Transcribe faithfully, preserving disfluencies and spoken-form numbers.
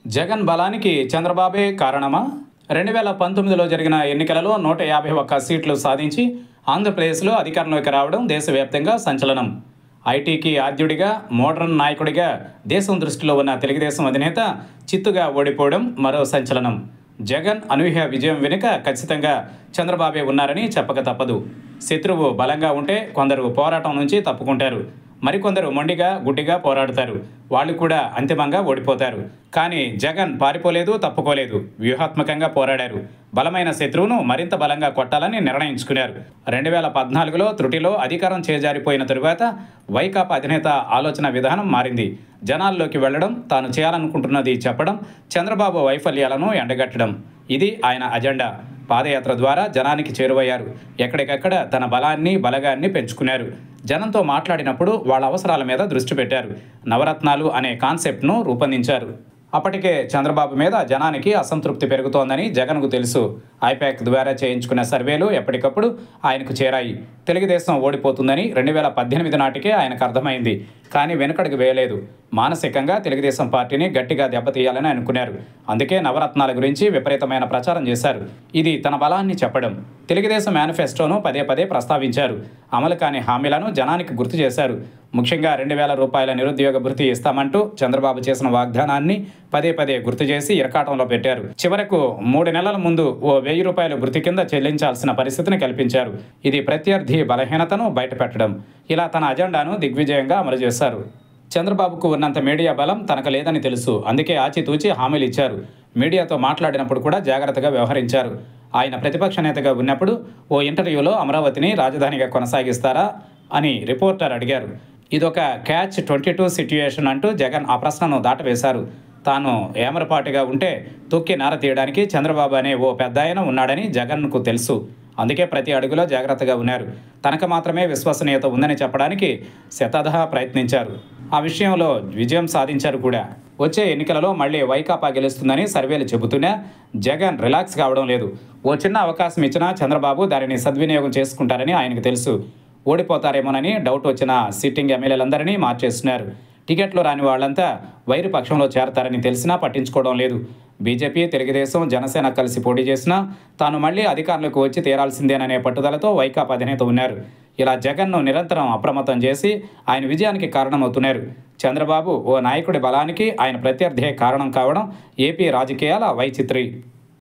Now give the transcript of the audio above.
జగన్ బలానికి చంద్రబాబే కారణమా? రెండు వేల పంతొమ్మిదిలో జరిగిన ఎన్నికలలో నూట యాభై ఒక్క సీట్లు సాధించి ఆంధ్రప్రదేశ్లో అధికారంలోకి రావడం దేశవ్యాప్తంగా సంచలనం. ఐటీకి ఆద్యుడిగా, మోడర్న్ నాయకుడిగా దేశం దృష్టిలో ఉన్న తెలుగుదేశం అధినేత చిత్తుగా ఓడిపోవడం మరో సంచలనం. జగన్ అనూహ్య విజయం వెనుక ఖచ్చితంగా చంద్రబాబే ఉన్నారని చెప్పక తప్పదు. శత్రువు బలంగా ఉంటే కొందరు పోరాటం నుంచి తప్పుకుంటారు, మరికొందరు మొండిగా గుడ్డిగా పోరాడతారు. వాళ్ళు కూడా అంతిమంగా ఓడిపోతారు. కానీ జగన్ పారిపోలేదు, తప్పుకోలేదు. వ్యూహాత్మకంగా పోరాడారు. బలమైన శత్రువును మరింత బలంగా కొట్టాలని నిర్ణయించుకున్నారు. రెండు వేల పద్నాలుగులో త్రుటిలో అధికారం చేజారిపోయిన తరువాత వైకాపా అధినేత ఆలోచన విధానం మారింది. జనాల్లోకి వెళ్లడం, తాను చేయాలనుకుంటున్నది చెప్పడం, చంద్రబాబు వైఫల్యాలను ఎండగట్టడం, ఇది ఆయన అజెండా. పాదయాత్ర ద్వారా జనానికి చేరువయ్యారు. ఎక్కడికక్కడ తన బలాన్ని బలగాన్ని పెంచుకున్నారు. జనంతో మాట్లాడినప్పుడు వాళ్ళ అవసరాల మీద దృష్టి పెట్టారు. నవరత్నాలు అనే కాన్సెప్ట్ను రూపొందించారు. అప్పటికే చంద్రబాబు మీద జనానికి అసంతృప్తి పెరుగుతోందని జగన్కు తెలుసు. ఐపాక్ ద్వారా చేయించుకున్న సర్వేలు ఎప్పటికప్పుడు ఆయనకు చేరాయి. తెలుగుదేశం ఓడిపోతుందని రెండు వేల పద్దెనిమిది నాటికే ఆయనకు అర్థమైంది. కానీ వెనుకడుగు వేయలేదు. మానసికంగా తెలుగుదేశం పార్టీని గట్టిగా దెబ్బతీయాలని అనుకున్నారు. అందుకే నవరత్నాల గురించి విపరీతమైన ప్రచారం చేశారు. ఇది తన బలాన్ని చెప్పడం. తెలుగుదేశం మేనిఫెస్టోను పదే పదే ప్రస్తావించారు. అమలు కాని హామీలను జనానికి గుర్తు చేశారు. ముఖ్యంగా రెండు వేల రూపాయల నిరుద్యోగ భృతి ఇస్తామంటూ చంద్రబాబు చేసిన వాగ్దానాన్ని పదే పదే గుర్తు చేసి ఇరకాటంలో పెట్టారు. చివరకు మూడు నెలల ముందు ఓ వెయ్యి రూపాయల భృతి కింద చెల్లించాల్సిన పరిస్థితిని కల్పించారు. ఇది ప్రత్యర్థి బలహీనతను బయటపెట్టడం. ఇలా తన అజెండాను దిగ్విజయంగా అమలు చేశారు. చంద్రబాబుకు ఉన్నంత మీడియా బలం తనకు లేదని తెలుసు. అందుకే ఆచితూచి హామీలు ఇచ్చారు. మీడియాతో మాట్లాడినప్పుడు కూడా జాగ్రత్తగా వ్యవహరించారు. ఆయన ప్రతిపక్ష నేతగా ఉన్నప్పుడు ఓ ఇంటర్వ్యూలో అమరావతిని రాజధానిగా కొనసాగిస్తారా అని రిపోర్టర్ అడిగారు. ఇదొక క్యాచ్ ట్వంటీ టూ సిట్యుయేషన్ అంటూ జగన్ ఆ ప్రశ్నను దాటవేశారు. తాను ఏమరపాటుగా ఉంటే తొక్కి నార తీయడానికి చంద్రబాబు అనే ఓ పెద్దాయన ఉన్నాడని జగన్కు తెలుసు. అందుకే ప్రతి అడుగులో జాగ్రత్తగా ఉన్నారు. తనకు మాత్రమే విశ్వసనీయత ఉందని చెప్పడానికి శతధ ప్రయత్నించారు. ఆ విషయంలో విజయం సాధించారు కూడా. వచ్చే ఎన్నికలలో మళ్ళీ వైకాపా గెలుస్తుందని సర్వేలు చెబుతున్నా జగన్ రిలాక్స్ కావడం లేదు. ఓ చిన్న అవకాశం ఇచ్చినా చంద్రబాబు దానిని సద్వినియోగం చేసుకుంటారని ఆయనకు తెలుసు. ఓడిపోతారేమోనని డౌట్ వచ్చిన సిట్టింగ్ ఎమ్మెల్యేలందరినీ మార్చేస్తున్నారు. టికెట్లు రాని వాళ్ళంతా వైరు పక్షంలో చేరతారని తెలిసినా పట్టించుకోవడం లేదు. బీజేపీ, తెలుగుదేశం, జనసేన కలిసి పోటీ చేసినా తాను మళ్లీ అధికారంలోకి వచ్చి తీరాల్సిందేననే పట్టుదలతో వైకాపా అధినేత ఉన్నారు. ఇలా జగన్ను నిరంతరం అప్రమత్తం చేసి ఆయన విజయానికి కారణమవుతున్నారు. చంద్రబాబు ఓ నాయకుడి బలానికి ఆయన ప్రత్యర్థే కారణం కావడం ఏపీ రాజకీయాల వైచిత్రి.